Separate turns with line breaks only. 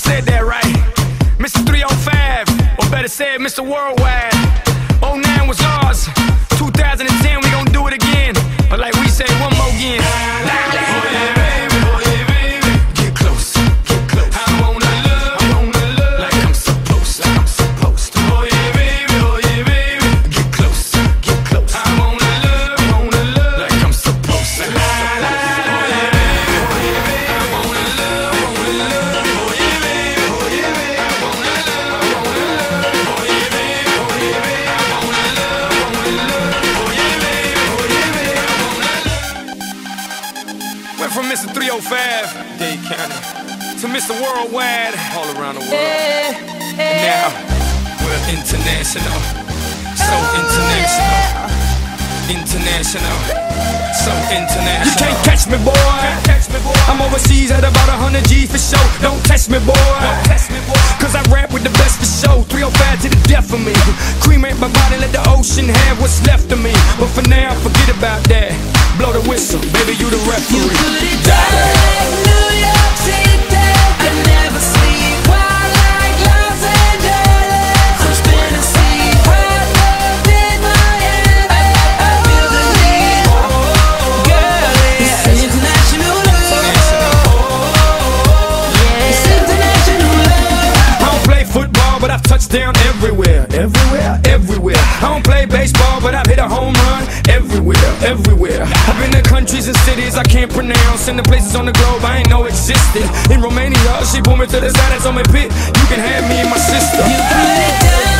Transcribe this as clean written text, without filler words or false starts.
said that right. Mr. 305, or better said, Mr. Worldwide. 09 was ours. 2010, we gon' do it again. Or like we say, one more again. Went from Mr. 305, Dade County, to Mr. Worldwide, all around the world. And now, we're international, so international, international, so international. You can't catch me, boy. I'm overseas at about 100 G for show. Don't test me, boy. Cause I rap with the best for show. 305 to the death of me. Cremate my body, let the ocean have what's left of me. But for now, forget about that. Blow the whistle, baby, you the referee.
You put it down like New York City. I never sleep wild like Los Angeles. I'm spinning sea wild love in my head. I feel the need, girl. It's international love. It's international love.
I don't play football, but I've touched down everywhere, everywhere, everywhere. I don't play baseball, but I've hit a home run everywhere, everywhere. I've been to countries and cities I can't pronounce, and the places on the globe I ain't know existed. In Romania, she pulled me to the side and told me, "Pit, you can have me and my sister."
You put it down.